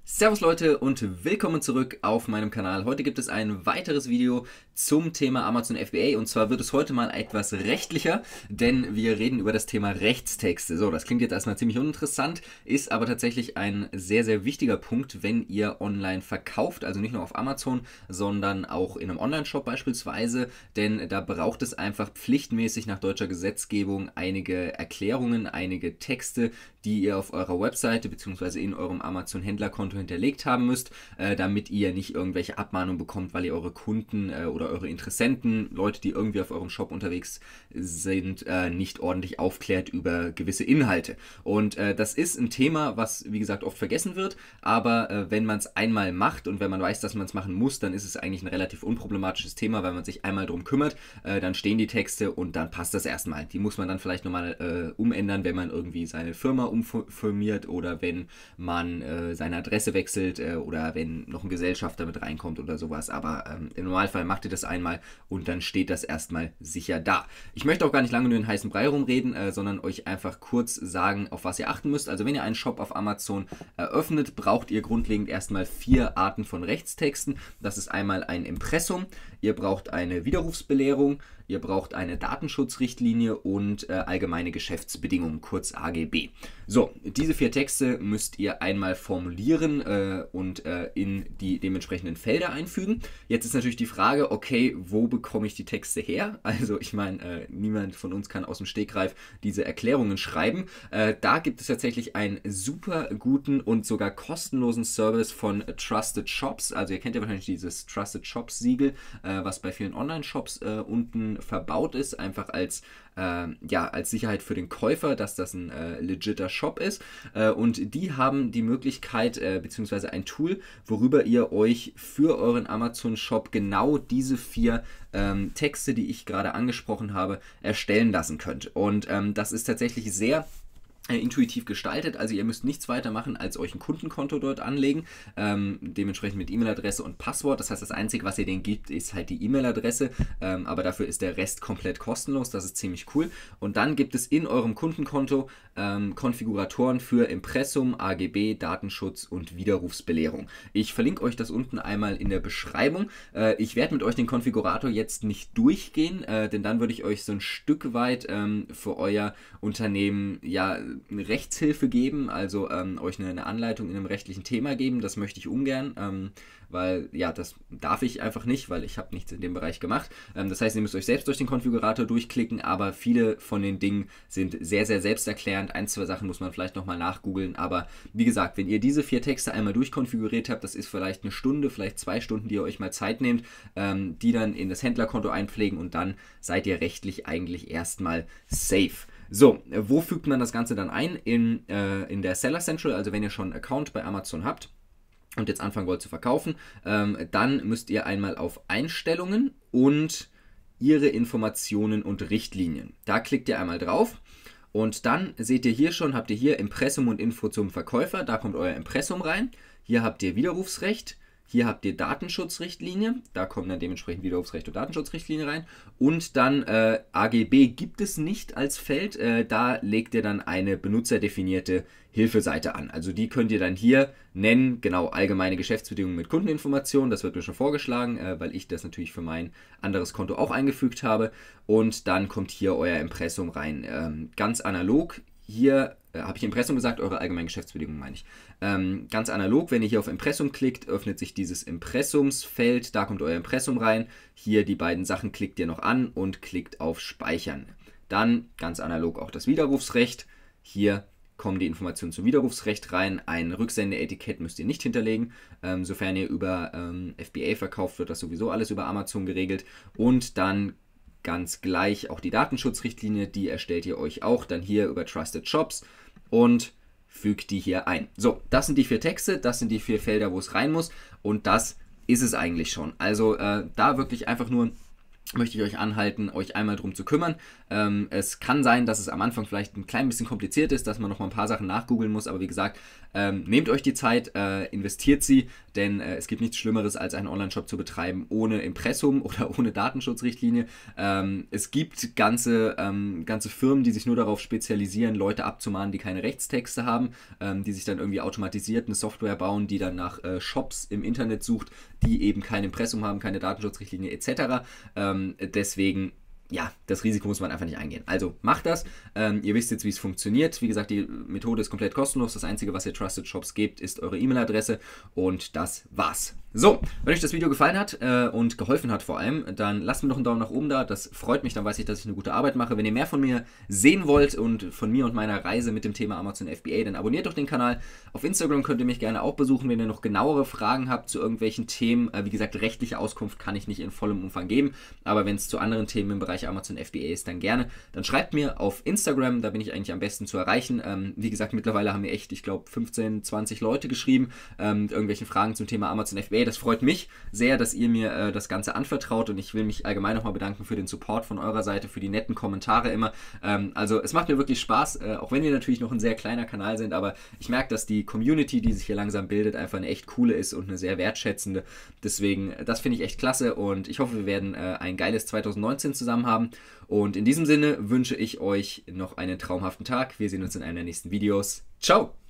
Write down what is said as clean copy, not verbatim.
Servus Leute und willkommen zurück auf meinem Kanal. Heute gibt es ein weiteres Video zum Thema Amazon FBA und zwar wird es heute mal etwas rechtlicher, denn wir reden über das Thema Rechtstexte. So, das klingt jetzt erstmal ziemlich uninteressant, ist aber tatsächlich ein sehr, sehr wichtiger Punkt, wenn ihr online verkauft, also nicht nur auf Amazon, sondern auch in einem Online-Shop beispielsweise, denn da braucht es einfach pflichtmäßig nach deutscher Gesetzgebung einige Erklärungen, einige Texte, die ihr auf eurer Webseite bzw. in eurem Amazon-Händlerkonto hinterlegt haben müsst, damit ihr nicht irgendwelche Abmahnungen bekommt, weil ihr eure Kunden oder eure Interessenten, Leute, die irgendwie auf eurem Shop unterwegs sind, nicht ordentlich aufklärt über gewisse Inhalte. Und das ist ein Thema, was wie gesagt oft vergessen wird, aber wenn man es einmal macht und wenn man weiß, dass man es machen muss, dann ist es eigentlich ein relativ unproblematisches Thema, weil man sich einmal drum kümmert, dann stehen die Texte und dann passt das erstmal. Die muss man dann vielleicht nochmal umändern, wenn man irgendwie seine Firma umfirmiert oder wenn man seine Adresse wechselt oder wenn noch ein Gesellschafter mit reinkommt oder sowas. Aber im Normalfall macht ihr das einmal und dann steht das erstmal sicher da. Ich möchte auch gar nicht lange nur den heißen Brei rumreden, sondern euch einfach kurz sagen, auf was ihr achten müsst. Also wenn ihr einen Shop auf Amazon eröffnet, braucht ihr grundlegend erstmal 4 Arten von Rechtstexten. Das ist einmal ein Impressum, ihr braucht eine Widerrufsbelehrung, ihr braucht eine Datenschutzrichtlinie und allgemeine Geschäftsbedingungen, kurz AGB. So, diese 4 Texte müsst ihr einmal formulieren und in die dementsprechenden Felder einfügen. Jetzt ist natürlich die Frage, okay, wo bekomme ich die Texte her? Also ich meine, niemand von uns kann aus dem Stegreif diese Erklärungen schreiben. Da gibt es tatsächlich einen super guten und sogar kostenlosen Service von Trusted Shops. Also ihr kennt ja wahrscheinlich dieses Trusted Shops Siegel, was bei vielen Online-Shops unten verbaut ist, einfach als Sicherheit für den Käufer, dass das ein legitter Shop ist. Und die haben die Möglichkeit, beziehungsweise ein Tool, worüber ihr euch für euren Amazon-Shop genau diese 4 Texte, die ich gerade angesprochen habe, erstellen lassen könnt. Und das ist tatsächlich sehr intuitiv gestaltet, also ihr müsst nichts weiter machen, als euch ein Kundenkonto dort anlegen, dementsprechend mit E-Mail-Adresse und Passwort. Das heißt, das Einzige, was ihr denen gibt, ist halt die E-Mail-Adresse, aber dafür ist der Rest komplett kostenlos, das ist ziemlich cool. Und dann gibt es in eurem Kundenkonto Konfiguratoren für Impressum, AGB, Datenschutz und Widerrufsbelehrung. Ich verlinke euch das unten einmal in der Beschreibung. Ich werde mit euch den Konfigurator jetzt nicht durchgehen, denn dann würde ich euch so ein Stück weit für euer Unternehmen eine Rechtshilfe geben, also euch eine Anleitung in einem rechtlichen Thema geben. Das möchte ich ungern, weil ja, das darf ich einfach nicht, weil ich habe nichts in dem Bereich gemacht. Das heißt, ihr müsst euch selbst durch den Konfigurator durchklicken, aber viele von den Dingen sind sehr, sehr selbsterklärend. 1, 2 Sachen muss man vielleicht nochmal nachgoogeln, aber wie gesagt, wenn ihr diese 4 Texte einmal durchkonfiguriert habt, das ist vielleicht eine Stunde, vielleicht 2 Stunden, die ihr euch mal Zeit nehmt, die dann in das Händlerkonto einpflegen und dann seid ihr rechtlich eigentlich erstmal safe. So, wo fügt man das Ganze dann ein? In der Seller Central, also wenn ihr schon einen Account bei Amazon habt und jetzt anfangen wollt zu verkaufen, dann müsst ihr einmal auf Einstellungen und Ihre Informationen und Richtlinien. Da klickt ihr einmal drauf und dann seht ihr hier schon, habt ihr hier Impressum und Info zum Verkäufer, da kommt euer Impressum rein, hier habt ihr Widerrufsrecht, hier habt ihr Datenschutzrichtlinie, da kommen dann dementsprechend Widerrufsrecht und Datenschutzrichtlinie rein. Und dann AGB gibt es nicht als Feld, da legt ihr dann eine benutzerdefinierte Hilfeseite an. Also die könnt ihr dann hier nennen, genau, allgemeine Geschäftsbedingungen mit Kundeninformationen, das wird mir schon vorgeschlagen, weil ich das natürlich für mein anderes Konto auch eingefügt habe. Und dann kommt hier euer Impressum rein, ganz analog. Hier habe ich Impressum gesagt, eure allgemeinen Geschäftsbedingungen meine ich. Ganz analog, wenn ihr hier auf Impressum klickt, öffnet sich dieses Impressumsfeld, da kommt euer Impressum rein. Hier die beiden Sachen klickt ihr noch an und klickt auf Speichern. Dann ganz analog auch das Widerrufsrecht. Hier kommen die Informationen zum Widerrufsrecht rein. Ein Rücksendeetikett müsst ihr nicht hinterlegen. Sofern ihr über FBA verkauft, wird das sowieso alles über Amazon geregelt. Und dann ganz gleich auch die Datenschutzrichtlinie, die erstellt ihr euch auch dann hier über Trusted Shops und fügt die hier ein. So, das sind die 4 Texte, das sind die 4 Felder, wo es rein muss und das ist es eigentlich schon. Also da wirklich einfach nur möchte ich euch anhalten, euch einmal drum zu kümmern. Es kann sein, dass es am Anfang vielleicht ein klein bisschen kompliziert ist, dass man noch mal ein paar Sachen nachgoogeln muss, aber wie gesagt, nehmt euch die Zeit, investiert sie, denn es gibt nichts Schlimmeres, als einen Online-Shop zu betreiben ohne Impressum oder ohne Datenschutzrichtlinie. Es gibt ganze Firmen, die sich nur darauf spezialisieren, Leute abzumahnen, die keine Rechtstexte haben, die sich dann irgendwie automatisiert eine Software bauen, die dann nach Shops im Internet sucht, die eben kein Impressum haben, keine Datenschutzrichtlinie etc. Deswegen, ja, das Risiko muss man einfach nicht eingehen. Also macht das. Ihr wisst jetzt, wie es funktioniert. Wie gesagt, die Methode ist komplett kostenlos. Das Einzige, was ihr Trusted Shops gebt, ist eure E-Mail-Adresse und das war's. So, wenn euch das Video gefallen hat und geholfen hat vor allem, dann lasst mir doch einen Daumen nach oben da. Das freut mich, dann weiß ich, dass ich eine gute Arbeit mache. Wenn ihr mehr von mir sehen wollt und von mir und meiner Reise mit dem Thema Amazon FBA, dann abonniert doch den Kanal. Auf Instagram könnt ihr mich gerne auch besuchen, wenn ihr noch genauere Fragen habt zu irgendwelchen Themen. Wie gesagt, rechtliche Auskunft kann ich nicht in vollem Umfang geben, aber wenn es zu anderen Themen im Bereich Amazon FBA ist, dann gerne. Dann schreibt mir auf Instagram, da bin ich eigentlich am besten zu erreichen. Wie gesagt, mittlerweile haben mir echt, ich glaube, 15, 20 Leute geschrieben mit irgendwelchen Fragen zum Thema Amazon FBA. Das freut mich sehr, dass ihr mir das Ganze anvertraut und ich will mich allgemein nochmal bedanken für den Support von eurer Seite, für die netten Kommentare immer. Also es macht mir wirklich Spaß, auch wenn wir natürlich noch ein sehr kleiner Kanal sind, aber ich merke, dass die Community, die sich hier langsam bildet, einfach eine echt coole ist und eine sehr wertschätzende. Deswegen, das finde ich echt klasse und ich hoffe, wir werden ein geiles 2019 zusammen haben. Und in diesem Sinne wünsche ich euch noch einen traumhaften Tag. Wir sehen uns in einer der nächsten Videos. Ciao!